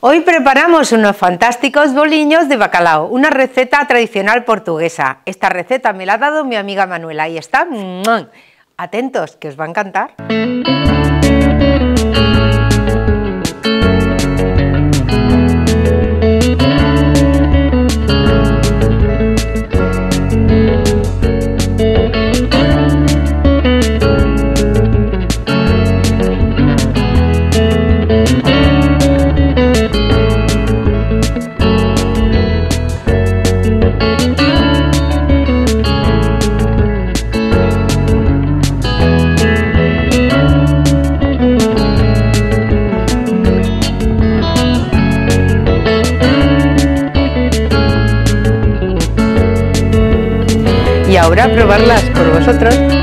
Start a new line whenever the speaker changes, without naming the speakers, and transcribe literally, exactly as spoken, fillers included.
Hoy preparamos unos fantásticos boliños de bacalao, una receta tradicional portuguesa. Esta receta me la ha dado mi amiga Manuela y está... ¡mua! Atentos, que os va a encantar. Y ahora probarlas por vosotros.